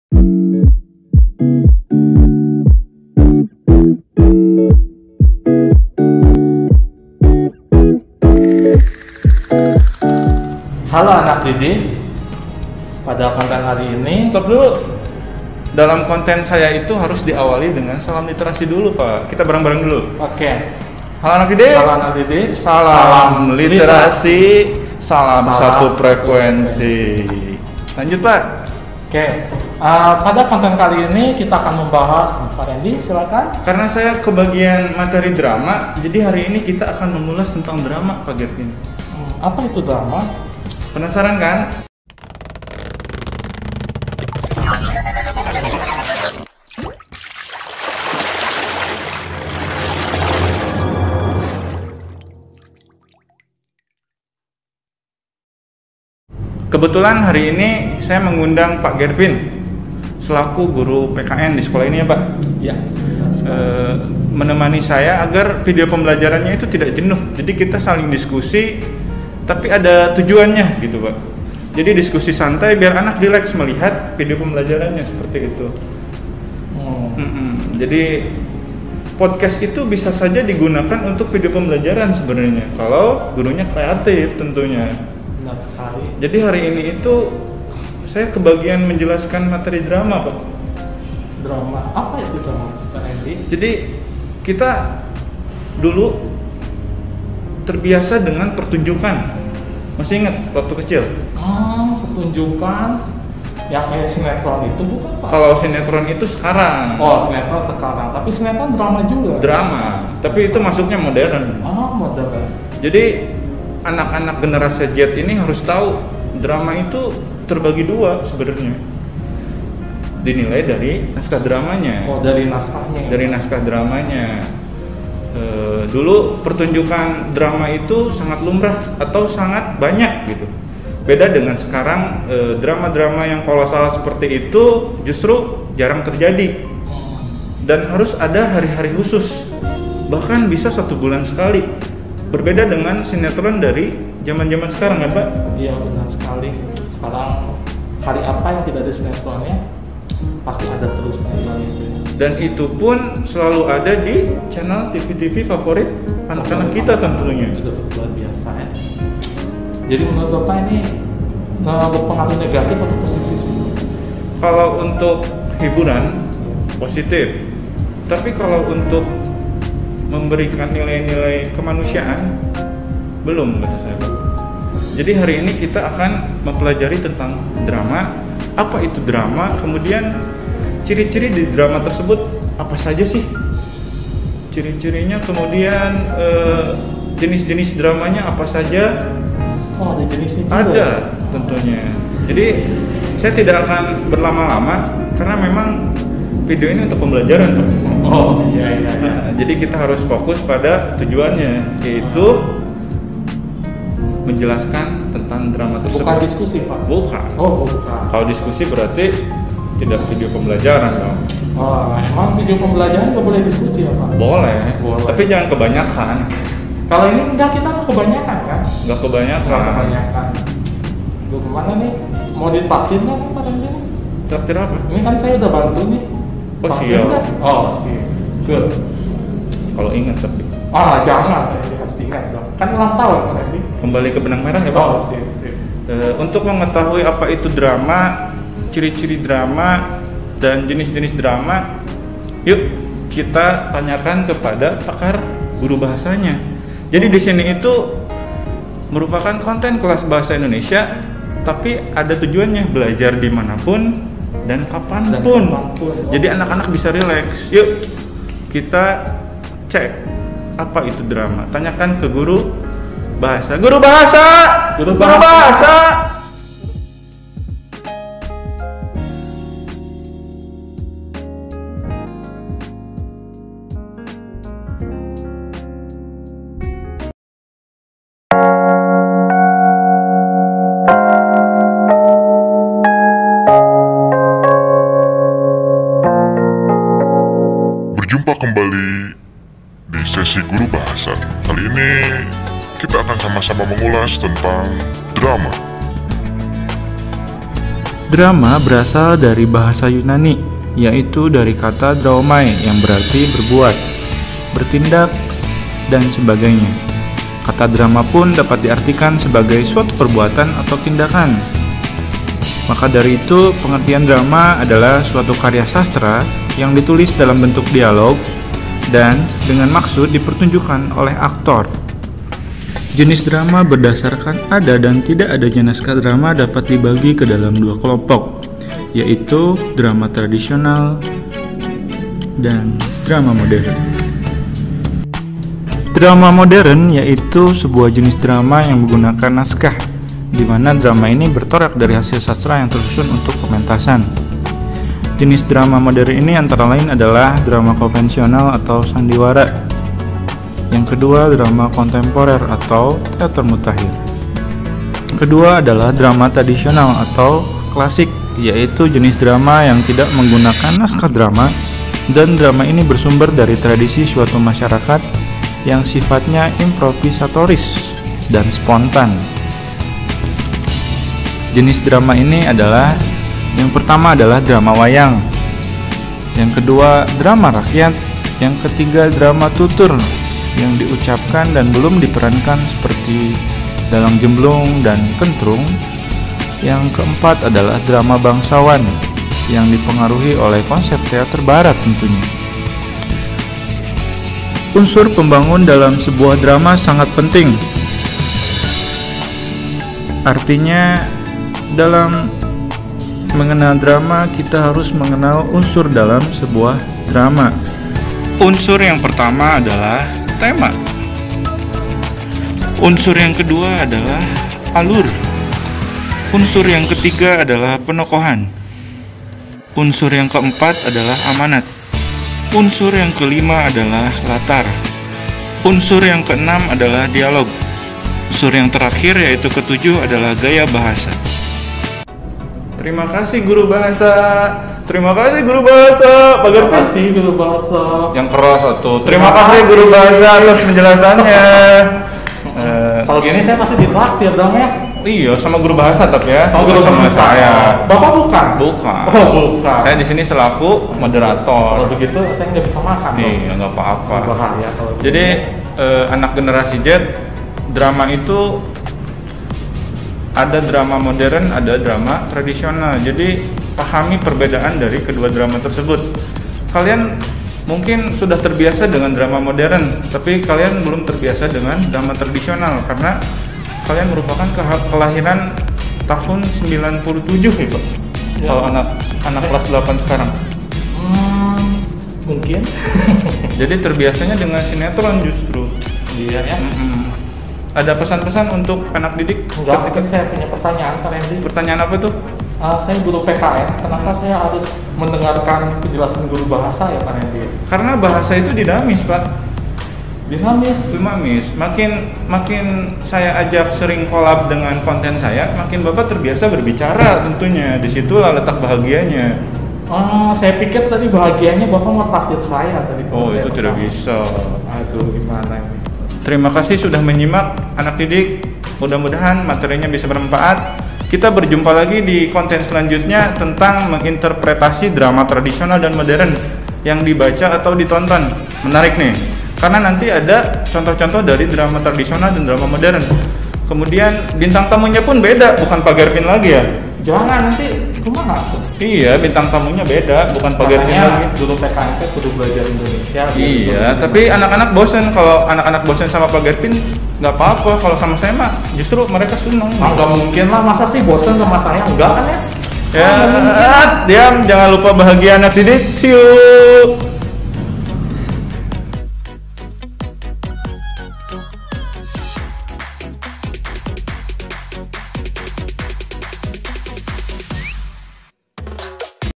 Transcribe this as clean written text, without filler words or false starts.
Halo anak didik, pada konten hari ini Stop dulu. Dalam konten saya itu harus diawali dengan salam literasi dulu, Pak. Kita bareng-bareng dulu. Oke. Halo anak didik. Halo anak didik. Salam literasi, salam satu frekuensi. Lanjut, Pak. Oke. Pada konten kali ini kita akan membahas Pak Randy, silakan. Karena saya kebagian materi drama, jadi hari ini kita akan mengulas tentang drama, Pak Gervin. Apa itu drama? Penasaran kan? Kebetulan hari ini saya mengundang Pak Gervin selaku guru PKN di sekolah ini ya, Pak. Ya. Menemani saya agar video pembelajarannya itu tidak jenuh. Jadi kita saling diskusi tapi ada tujuannya gitu, Pak. Jadi diskusi santai biar anak rileks melihat video pembelajarannya seperti itu. Jadi podcast itu bisa saja digunakan untuk video pembelajaran sebenarnya kalau gurunya kreatif tentunya. Benar sekali. Jadi hari ini itu saya kebagian menjelaskan materi drama, Pak. Drama. Apa itu drama, Pak Randy? Jadi kita dulu terbiasa dengan pertunjukan. Masih ingat waktu kecil? Pertunjukan yang kayak sinetron itu bukan, Pak? Kalau sinetron itu sekarang. Oh, sinetron sekarang. Tapi sinetron drama juga. Drama, tapi itu masuknya modern. Modern. Jadi anak-anak generasi Z ini harus tahu drama itu terbagi dua sebenarnya. Dinilai dari naskah dramanya. Oh, dari naskahnya. Dari naskah dramanya. Dulu pertunjukan drama itu sangat lumrah atau sangat banyak gitu. Beda dengan sekarang, drama-drama yang kolosal seperti itu justru jarang terjadi. Dan harus ada hari-hari khusus. Bahkan bisa 1 bulan sekali. Berbeda dengan sinetron dari zaman-zaman sekarang kan, Pak? Iya, benar sekali. Sekarang hari apa yang tidak ada sinetronnya? Pasti ada terus sinetronnya. Dan itu pun selalu ada di channel TV-TV favorit anak-anak kita tentunya. Itu luar biasa ya. Jadi menurut Bapak ini berpengaruh negatif atau positif sih? Kalau untuk hiburan positif, tapi kalau untuk memberikan nilai-nilai kemanusiaan belum, kata saya. Jadi hari ini kita akan mempelajari tentang drama, apa itu drama, kemudian ciri-ciri di drama tersebut apa saja sih ciri-cirinya, kemudian jenis-jenis dramanya apa saja. Oh, ada jenisnya juga? Ada tentunya. Jadi saya tidak akan berlama-lama karena memang video ini untuk pembelajaran, Pak. Oh, iya. Jadi kita harus fokus pada tujuannya, yaitu menjelaskan tentang drama tersebut. Bukan diskusi, Pak? Bukan. Oh, bukan. Kalau diskusi berarti tidak video pembelajaran dong. Oh, emang video pembelajaran nggak boleh diskusi ya, Pak? Boleh. Boleh. Tapi jangan kebanyakan. Kalau ini enggak, kita nggak kebanyakan kan? Nggak kebanyakan. Nggak kebanyakan. Lu kemana nih? Mau ditraktir nggak Pak Randy nih? Traktir apa? Ini kan saya udah bantu nih. Oh, Traktir siap. nggak? Oh, sih. Good. Kalau ingat tapi. Jangan. Harus ingat dong. Kan ulang tahun Pak Randy. Kembali ke benang merah ya, Pak. Oh, sip. Untuk mengetahui apa itu drama, ciri-ciri drama, dan jenis-jenis drama, yuk kita tanyakan kepada pakar guru bahasanya. Jadi di sini itu merupakan konten kelas bahasa Indonesia, tapi ada tujuannya belajar dimanapun dan kapanpun. Jadi anak-anak bisa rileks. Yuk kita cek apa itu drama. Tanyakan ke guru bahasa. Guru bahasa. Guru bahasa. Berjumpa kembali di sesi guru bahasa. Kali ini kita akan sama-sama mengulas tentang drama. Drama berasal dari bahasa Yunani, yaitu dari kata draomai yang berarti berbuat, bertindak, dan sebagainya. Kata drama pun dapat diartikan sebagai suatu perbuatan atau tindakan. Maka dari itu, pengertian drama adalah suatu karya sastra yang ditulis dalam bentuk dialog dan dengan maksud dipertunjukkan oleh aktor. Jenis drama berdasarkan ada dan tidak adanya naskah drama dapat dibagi ke dalam dua kelompok, yaitu drama tradisional dan drama modern. Drama modern yaitu sebuah jenis drama yang menggunakan naskah, di mana drama ini bertolak dari hasil sastra yang tersusun untuk pementasan. Jenis drama modern ini antara lain adalah drama konvensional atau sandiwara. Yang kedua, drama kontemporer atau teater mutakhir. Kedua adalah drama tradisional atau klasik, yaitu jenis drama yang tidak menggunakan naskah drama, dan drama ini bersumber dari tradisi suatu masyarakat yang sifatnya improvisatoris dan spontan. Jenis drama ini adalah yang pertama adalah drama wayang, yang kedua drama rakyat, yang ketiga drama tutur yang diucapkan dan belum diperankan seperti Dalang Jemblung dan Kentrung. Yang keempat adalah drama bangsawan yang dipengaruhi oleh konsep teater barat tentunya. Unsur pembangun dalam sebuah drama sangat penting. Artinya dalam mengenal drama kita harus mengenal unsur dalam sebuah drama. Unsur yang pertama adalah tema. Unsur yang kedua adalah alur. Unsur yang ketiga adalah penokohan. Unsur yang keempat adalah amanat. Unsur yang kelima adalah latar. Unsur yang keenam adalah dialog. Unsur yang terakhir yaitu ketujuh adalah gaya bahasa. Terima kasih guru bahasa. Terima kasih guru bahasa. Terima kasih guru bahasa. Yang keras tuh. Terima kasih guru bahasa atas penjelasannya. Kalau gini saya masih ditraktir dong ya. Iya, sama guru bahasa tapi ya. Oh, guru sama bahasa. saya. Bapak bukan? Bukan. Oh, bukan. Saya di sini selaku moderator. Kalau begitu saya nggak bisa makan dong. Iya, nggak apa-apa. Bahaya kalau. Jadi anak generasi Z, drama itu ada drama modern, ada drama tradisional. Jadi pahami perbedaan dari kedua drama tersebut. Kalian mungkin sudah terbiasa dengan drama modern, tapi kalian belum terbiasa dengan drama tradisional karena kalian merupakan kelahiran tahun 97 ya Pak? Ya. Kalau anak kelas 8 sekarang. Mungkin. Jadi terbiasanya dengan sinetron justru. Iya ya. Ada pesan-pesan untuk anak didik? Enggak, mungkin saya punya pertanyaan Kak Randy. Pertanyaan apa tuh? Saya guru PKN, kenapa saya harus mendengarkan penjelasan guru bahasa ya Kak Randy? Karena bahasa itu dinamis Pak. Dinamis. Makin saya ajak sering collab dengan konten saya, makin Bapak terbiasa berbicara tentunya. Disitulah letak bahagianya. Saya pikir tadi bahagianya Bapak mau traktir saya tadi. Oh, itu tidak bisa. Aduh, gimana ini? Terima kasih sudah menyimak anak didik. Mudah-mudahan materinya bisa bermanfaat. Kita berjumpa lagi di konten selanjutnya tentang menginterpretasi drama tradisional dan modern yang dibaca atau ditonton. Menarik nih, karena nanti ada contoh-contoh dari drama tradisional dan drama modern. Kemudian bintang tamunya pun beda, bukan Pak Gervin lagi ya. Jangan, nanti kemana tuh? Iya, bintang tamunya beda, bukan Pak Gervin lagi. Dulu PKN kudu belajar Indonesia. Iya, tapi anak-anak bosen. Kalau anak-anak bosen sama Pak Gervin, nggak apa-apa. Kalau sama saya mah justru mereka seneng. Nggak mungkin lah, masa sih bosen sama saya? Enggak kan ya? Ya, diam, jangan lupa bahagia anak didik. See you.